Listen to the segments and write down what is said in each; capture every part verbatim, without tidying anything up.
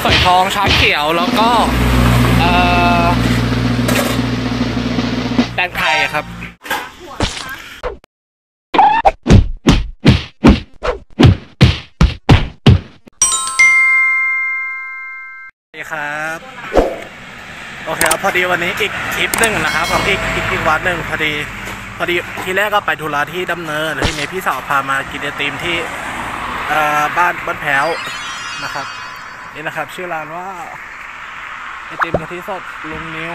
ฝอยทองชาเขียวแล้วก็เอ่อแตงไทยครับครับโอเคครับพอดีวันนี้อีกทริปหนึ่งนะครับของอีกอีกอีกวัดหนึ่งพอดีพอดีทีแรกก็ไปธุระที่ดำเนินแล้วทีนี้พี่สาวพามากินไอติมที่บ้านบ้านแพ้วนะครับนี่นะครับชื่อร้านว่าไอติมกะทิสดลุงนิว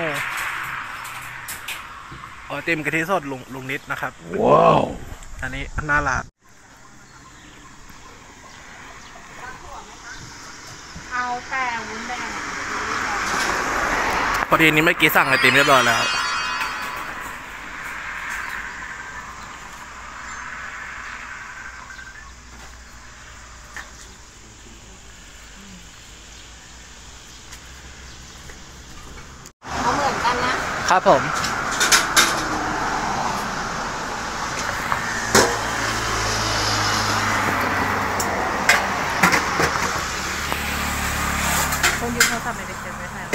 ไอติมกะทิสดลุงลุงนิดนะครับว้าวอันนี้น่ารักเอาแต่วุ้นแดงพอดีนี้เมื่อกี้สั่งไอติมเรียบร้อยแล้วเอาเหมือนกันนะครับผมคนยืนโทรศัพท์ในเด็กเต็มเลยค่ะ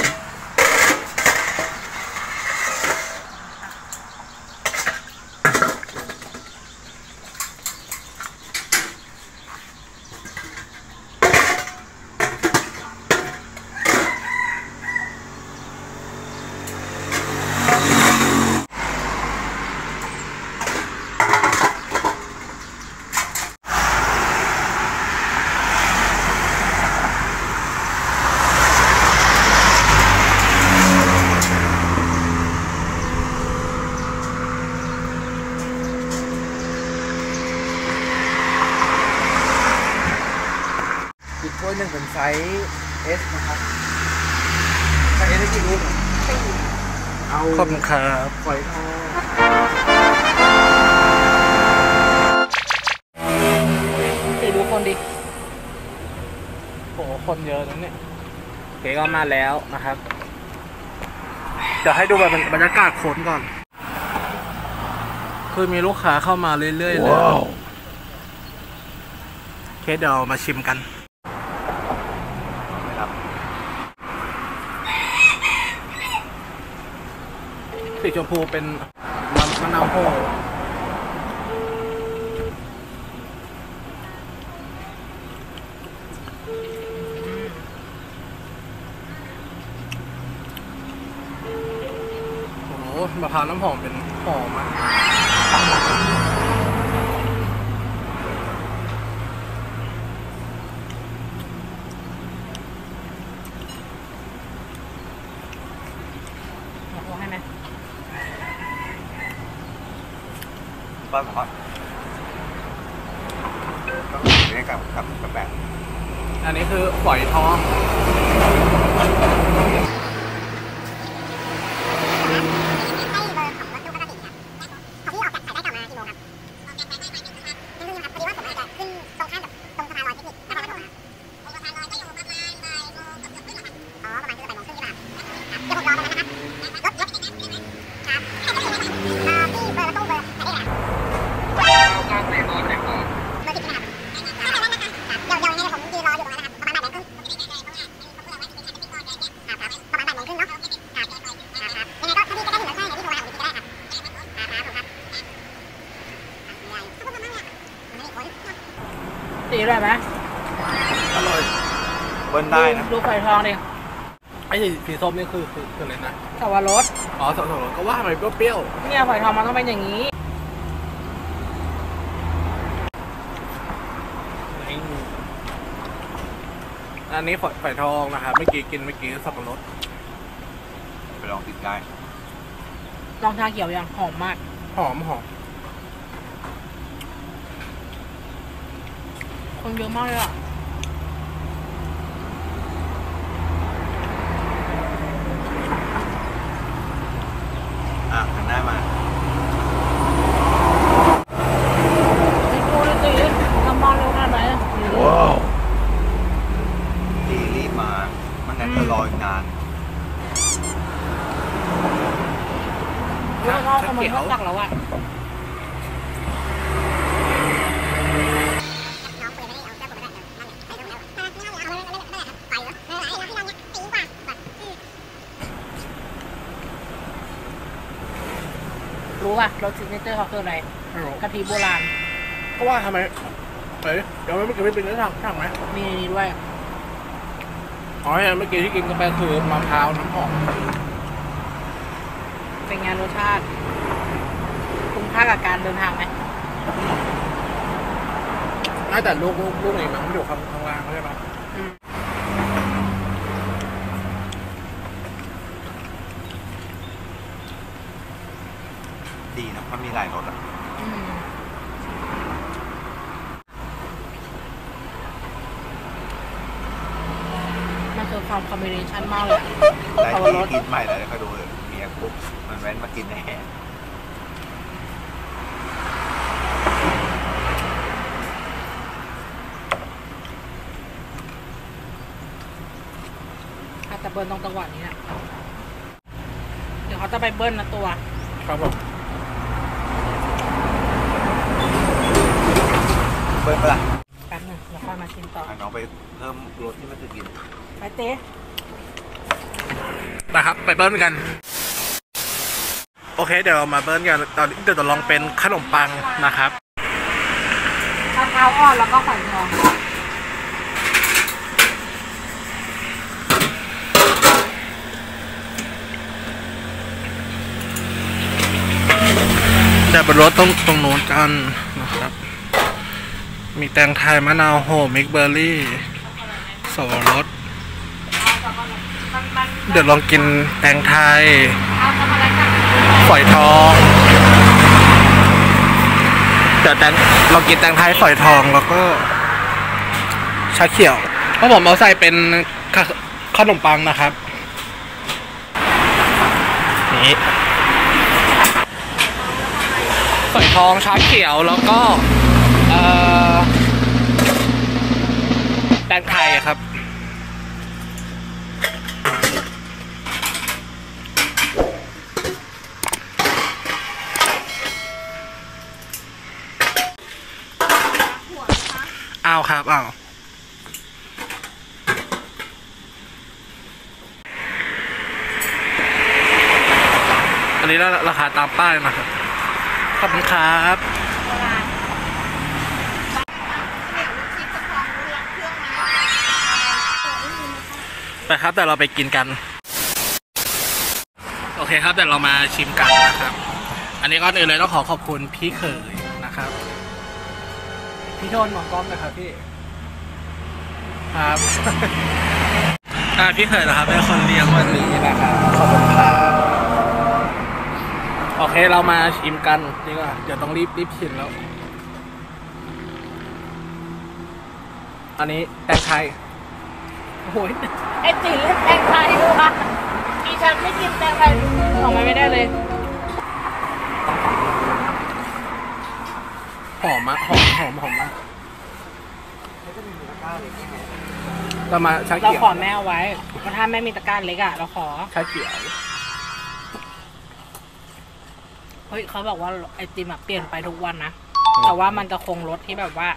อีกถ้วยหนึ่งเป็นไซส์ เอส นะครับไซส์ เอส ได้กี่ลูกเอาขอบคุณครับฝอยทองไปดูคนดิโอ้คนเยอะนะเนี่ยเก๋ก็มาแล้วนะครับเดี๋ยวให้ดูบรรยากาศคนก่อนคือมีลูกค้าเข้ามาเรื่อยๆเลยเคสเดี๋ยวมาชิมกันสีชมพูเป็นมะนาวโหโอ้โหมะพร้าวน้ำหอมเป็นหอมอ่ะเอาให้ไหมบ้านผมก็ต้องอยู่ในกับกับกับแบบอันนี้คือฝอยทองสีอะไรไหมอร่อยเบิ้ลได้นะดูไฟทองดิไอ้สีส้มนี่คือคือคืออะไรนะสับปะรดอ๋อสับปะรดก็ว่ามันเปรี้ยวเนี่ยไฟทองมันต้องเป็นอย่างนี้อันนี้ฝอยฝอยทองนะครับเมื่อกี้กินเมื่อกี้สับปะรดไปลองติดได้ลองชาเขียวยังหอมมากหอมหอมคนเยอะมากเลยอ่ะอ่ะหันหน้ามาตีดูเลยตีน้ำมันเร็วขนาดไหนว้าวดีรีบมามันงั้นจะรออีกนานเรื่องนอกมันไม่ตักแล้วอ่ะ น้องคุยไม่ได้เอาเสื้อผมไปด้วยนั่นแหละไปตรงนั้นไปแล้วเอาเลยไม่ได้ไม่ได้ไปเหรอรู้ป่ะรสซิกเนเจอร์เขาคืออะไรกะทิโบราณเพราะว่าทำไมเฮ้ยเดี๋ยวไม่กินไม่เป็นได้ทางทางไหมมีในนี้ด้วยอ๋อเมื่อกี้ที่กินกาแฟคือมะพร้าวน้ำหอมเป็นไงรสชาติคุ้มค่ากับการเดินทางไหมน่าแต่ลูกลูกลูกไหนมันไม่อยู่ข้างข้างล่างใช่ไหมอืมดีนะมันมีหลายรสอ่ะอืมมันคือความคอมบิเนชันมากเลยอะได้เขาที่รสกินใหม่เลยก็ดูเลยเมียปุ๊บมันแว้นมากินแน่อาจจะเบิร์นตรงจังหวะนี้นะเดี๋ยวเขาจะไปเบิร์นนะตัวครับผมเบิ้ลปะล่ะแป๊บหนึงแล้วค่อยมาชิมต่อให้น้องไปเพิ่มรสที่มันจะกินไปเต้นะครับไปเบิ้ลกัน โอเคเดี๋ยวเรามาเบิ้ลกันตอนนี้เดี๋ยวจะลองเป็นขนมปังนะครับมะพร้าวอ่อนแล้วก็ฝอยทองเดี๋ยวไปรสตรงตรงโน้นกันนะครับ มีแตงไทยมะนาวโฮมิกเบอร์รี่สวรสมันมันเดี๋ยวลองกินแตงไทยเอาทำอะไรกันฝอยทอง เดี๋ยวแตงลองกินแตงไทยฝอยทองแล้วก็ชาเขียวเพราะผมเอาใส่เป็นขขนมปังนะครับนี่ฝอยทองชาเขียวแล้วก็เอ่อแตงไทยครับเอาครับเอาอันนี้ราคาตามป้ายนะครับขอบคุณครับไปครับแต่เราไปกินกันโอเคครับแต่เรามาชิมกันนะครับ อันนี้ก่อนอื่นเลยต้องขอขอบคุณพี่เขยนะครับพี่โทนหมอกล้องนะครับพี่ครับ อ่าพี่เขยนะครับเป็นคนเลี้ยงวันนี้นะครับขอบคุณครับโอเคเรามาชิมกันดีกว่าเดี๋ยวต้องรีบรีบชิมแล้ว อันนี้แตงไทยโอ้ยไอตีเล่นแตงไทยดูค่ะอีฉันไม่กินแตงไทยออกมาไม่ได้เลยหอมมากหอมหอมหอมมากเรามาชาเราเขียวขอแม่เอาไว้เพราะถ้าแม่มีตะกร้าเล็กอะเราขอชาเขียวเฮ้ยเขาบอกว่าไอติมอะเปลี่ยนไปทุกวันนะ แต่ว่ามันจะคงรสที่แบบว่า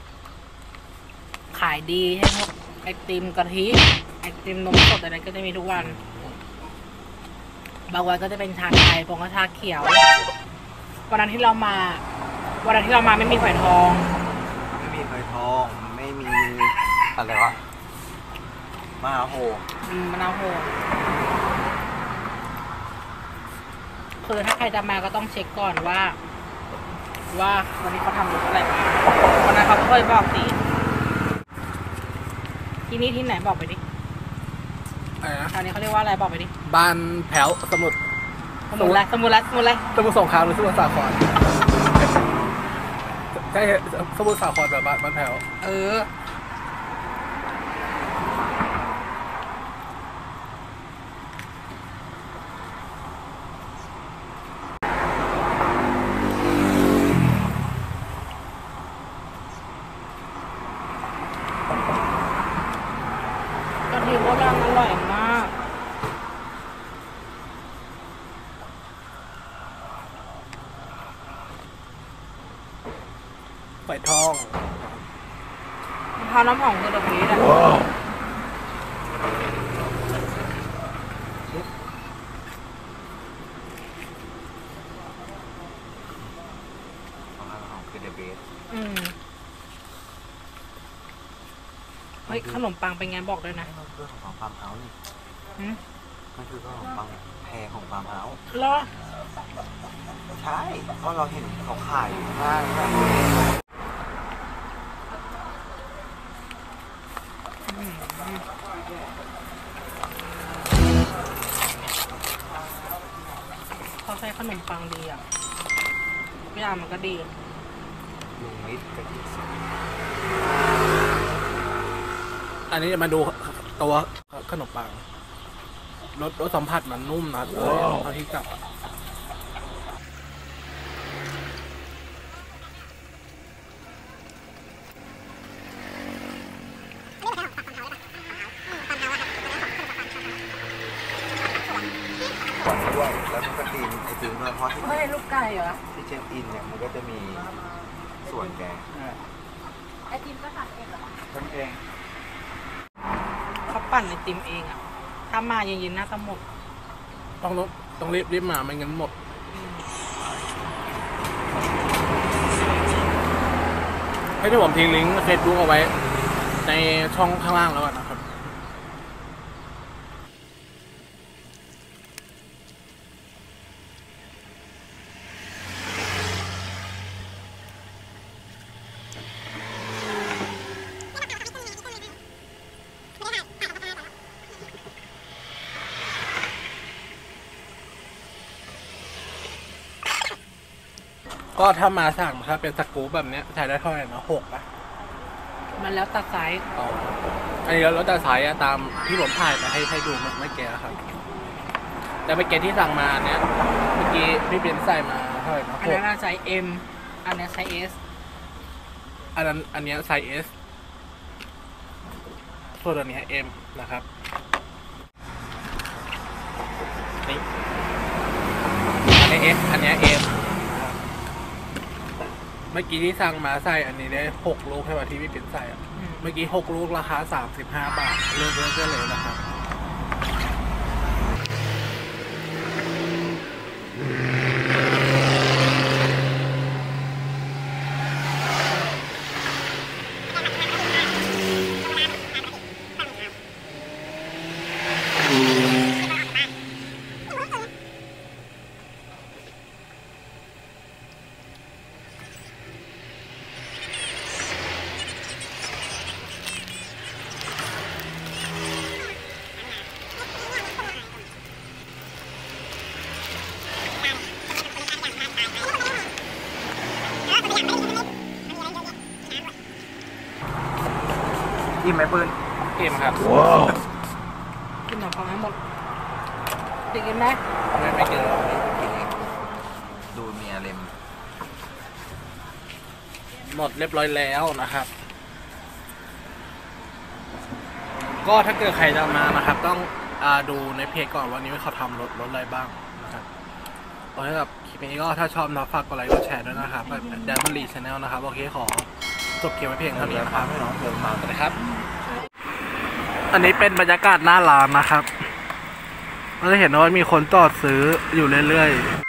ขายดีให้พวกไอติมกะทิไอติมนมสดอะไรก็จะมีทุกวันบางวันก็จะเป็นชาไทยบางก็ชาเขียววันนั้นที่เรามาวันนั้นที่เรามาไม่มีฝอยทองไม่มีเคยทองไม่มีอะไรวะมหาโหอืมมะนาวโหดคือถ้าใครจะมาก็ต้องเช็คก่อนว่า ว่าวันนี้เขาทำรสอะไรมาวันนั้นเขาเคยบอกสิที่นี่ที่ไหนบอกไปดิอะไรนะตอนนี้เขาเรียกว่าอะไรบอกไปดิบ้านแถวสมุทรสมุนอะไรสมุนอะไรสมุนอะไรสมุทรสงครามหรือสมุทรสาครใช่สมุทรสาครแบบบ้านบ้านแถวเออทีโบราณอร่อยมากฝอยทองมะพร้าวน้ำหอมคือเดอะบีทอะฮ้ยขนมปังเป็นไงบอกด้วยนะมันคือของฟาร์มเฮาส์นี่หืมมันคือขนมปังแพรของฟาร์มเฮาส์เหรอใช่เพราะเราเห็นเขาขายอยู่ข้างแบบอืมเขาใช้ขนมปังดีอ่ะเวลามันก็ดีลุงมิตรกะทิสดอันนี้จะมาดูตัวขนมปังรสรสสัมผัสมันนุ่มนะเออเอาที่กลับก่อนด้วยแล้วมันก็ตีนไอติมด้วยเพราะที่ไม่ได้ลูกไก่เหรอที่เช็คอินเนี่ยมันก็จะมีส่วนแกงไอติมก็สั่งเองเหรอทำเองเขาปั่นไอติมเองอ่ะถ้ามาเย็นๆน่าจะหมดต้องต้องต้องรีบรีบมาไม่งั้นหมดให้ที่ผมทิ้งลิงก์เฟซบุ๊กเอาไว้ ในช่องข้างล่างแล้วกันนะครับ ก็ถ้ามาสั่งถ้าเป็นสกู๊ปแบบเนี้ยใช้ได้เท่าไหร่นะหกอะมันแล้วตัดสายอ๋ออันนี้แล้วแต่สายอะตามที่ผมถ่ายไปให้ให้ดูเมื่อเมื่อกี้ครับ แต่เมื่อกี้ที่สั่งมาเนี้ยเมื่อกี้พี่เป็นใส่มาเท่าไหร่นะอันหกนั้นน่ะไซส์ M อันนี้ไซส์ S อันนั้นอันเนี้ยไซส์ S ส่วนอันเนี้ย M นะครับนี่อันนี้ S อันเนี้ย M เมื่อกี้ที่สั่งมาใส่อันนี้ได้หกลูกใช่ป่ะที่พี่เป็นใส่อะอืมเมื่อกี้หกลูกราคาสามสิบห้าบาทเลือกเลือกได้เลยนะครับอิ่มไหมปืนเกมครับกินขนมปังให้หมดติกินไหมไม่ไม่เกินดูเมียเล็มหมดเรียบร้อยแล้วนะครับ ก็ถ้าเกิดใครจะมานะครับ ต้องอาดูในเพจก่อนว่านี้เขาทำรถรถอะไรบ้างนะครับโอเคครับคลิปนี้ก็ถ้าชอบนะฝากกดไลค์กดแชร์ด้วยนะครับแบบแดมอนลีชาแนลนะครับโอเคขอจบเกมไว้เพียงเท่านี้นะครับให้น้องเดินมาสวัสดีครับ อันนี้เป็นบรรยากาศหน้าร้านนะครับเราจะเห็นว่ามีคนจอดซื้ออยู่เรื่อยๆ